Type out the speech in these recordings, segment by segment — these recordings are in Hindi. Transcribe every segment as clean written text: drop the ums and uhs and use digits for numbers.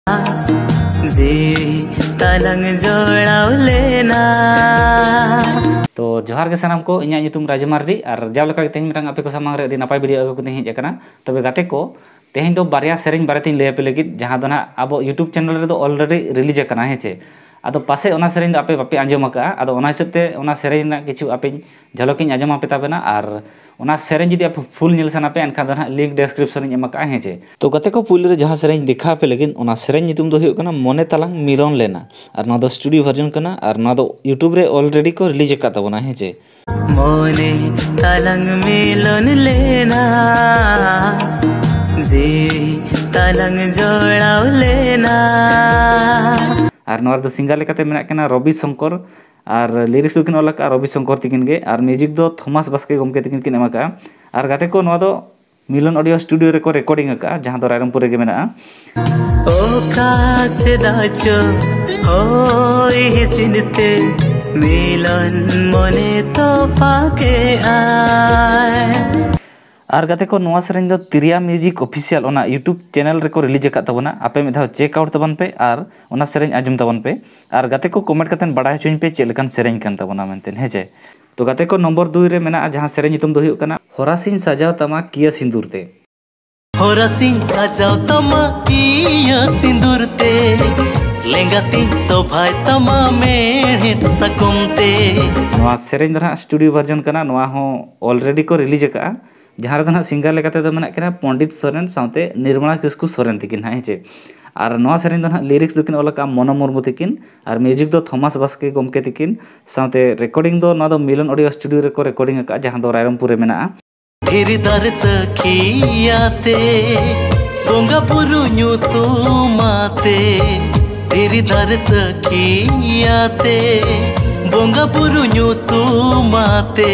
तो जोहार के सानाम को इन्या ᱧᱩᱛᱩᱢ राजू मार्डी और जाव लेका तेहन मिटांग आपे को सामांग रे अडी नापाय वीडियो अगु कते हेज अकना तबे गाते को तेहन दो बारिया सेरेंज बारेतिन लय पे लगित जहां दो ना अब यूट्यूब चैनल रे दो ऑलरेडी रिलीज अकना हेचे आदो पासे ओना सेरेंज दो आपे बापे आंजम अका आदो ओना हिसाबते ओना सेरेंज ना किछु आपे झलकिन आंजम आपे ताबेना और ओना सेरेंज जदि आप फुल नेल सना पे एनखा दो ना लिंक डिस्क्रिप्शन इन एमका हेचे तो गते को पुल रे जहां सेरेंज देखा पे लगिन ओना सेरेंज ᱧᱩᱛᱩᱢ दो हुयो कना मोने तालांग मिलन लेना और ना दो स्टूडियो वर्जन कना और ना दो यूट्यूब रे ऑलरेडी को रिलीज अका ताबना हेचे मोने तालांग मिलन लेना जी तालांग जोड़ाव लेना और नोर दो सिंगर लेकाते मेना कना रवि शंकर और लिरिक्स दुकिन ओलका रवि शंकर तिकिन गे और म्यूजिक दो थॉमस बास्के गमके तिकिन किन एमाका और गाते को नोआ दो मिलन ऑडियो स्टूडियो रे को रिकॉर्डिंग अका जहां दो रायरंगपुर रे गे मेना ओका से दाचो होई हिसिनते मिलन मने तो पाके आए और गाते को नोआ सेरेंज दो तिरिया म्यूजिक ऑफिशियल ओना यूट्यूब चैनल रे को रिलीज अका तबना आपे मिधा चेक आउट तबन पे और ओना सेरेंज आजम तबन पे और गाते को कमेंट कतन बड़ा हचुन पे चेलकन सेरेंज कन तबना मेनतेन हेजे तो गाते को नंबर 2 रे मेना जहां सेरेंज ᱧᱩᱛᱩᱢ दो हुयो कना होरासिन सजाव तमा किया सिंदूरते होरासिन सजाव तमा किया सिंदूरते लेंगातिन सोभाय तमा मेहेट सकुमते नोआ सेरेंज दरा स्टूडियो वर्जन कना नोआ हो ऑलरेडी को रिलीज अका जहां दो ना सिंगर लेकाते दो मेना कना पंडित सोरेन साथे निर्मला किस्कु सोरेन तिकिन हेचे और नोआ सेरेंज दो ना लिरिक्स दुकिन ओलका मनो मुर्मू तिकिन और म्यूजिक दो थॉमस बास्के गमके तिकिन साथे रिकॉर्डिंग दो ना दो मिलन ऑडियो स्टूडियो रे को रिकॉर्डिंग अका जहां दो रायरंगपुर रे मेना धीरी दर सखियाते बोंगा पुरु ᱧᱩᱛᱩᱢᱟते धीरी दर सखियाते बोंगा पुरु ᱧᱩᱛᱩᱢᱟते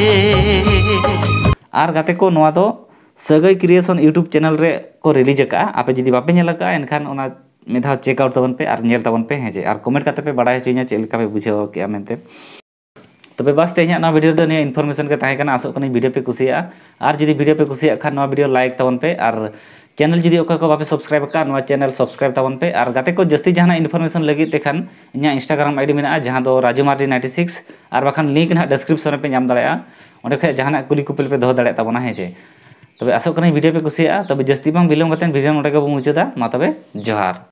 और गाते को नोआ दो सगई क्रिएशन यूट्यूब चैनल रे को रिलीज अका आपे जदि बापे नेल अका एनखान ओना मेधा चेक आउट तबन पे और नेल तबन पे हेजे और कमेंट करते पे बड़ा हचुइया चेलका पे बुझाव के मेनते तबे बस तेहना ना वीडियो दो ने इन्फॉर्मेशन के ताहे कना आसो कनी वीडियो पे कुसिया और जदि वीडियो पे कुसिया खान नोआ वीडियो लाइक तबन पे और चैनल जदि ओका को बापे सब्सक्राइब अका नोआ चैनल सब्सक्राइब तबन पे और गाते को जस्ती जहाना इन्फॉर्मेशन लगी तेखान इन्या इंस्टाग्राम आईडी मेना जहां दो राजू मार्डी 96 और बाखान लिंक ना डिस्क्रिप्शन पे नाम दाड़ेया ओंडे खे जहाना कुली कुपल पे दो दाड़े तबना हेजे तबे आसो कनी वीडियो पे कुसिया तबे जस्ती बांग बिलम कतेन वीडियो नोडे को मुचादा मा तबे जोहार।